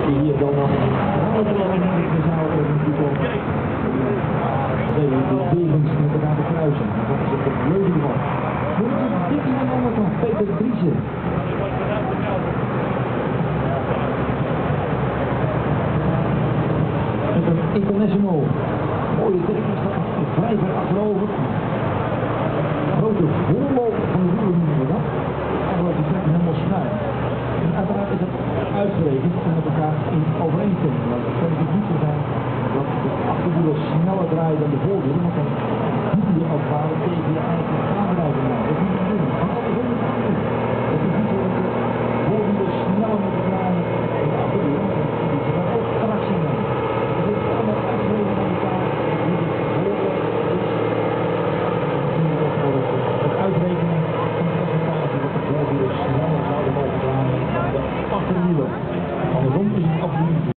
hier dan nog in de zaal natuurlijk de Devens met elkaar te kruisen. Dat is het leuke van. Dit is een ander van Peter Driessen. Met een international. Mooie tekens van vrij ver achterover. Grote voorloop van de wielen noemen we dat. En wordt die trekken helemaal schuin. En uiteraard is het uitgerekend en met elkaar in overeenstemming. Want het kan natuurlijk niet zo zijn dat de achterwielen sneller draaien dan de voorwielen. Want dan doe je als het ware tegen je eigen aandrijving aan. Dat is niet te doen. Maar andersom is het niet. Het is niet zo dat de voorwielen sneller moeten draaien dan de achterwielen. Want die zijn ook tractie mee. Dus het is allemaal uitgerekend aan elkaar. Het uitrekenen van het resultaat dat de voorwielen sneller zouden mogen draaien dan de achterwielen. Andersom is het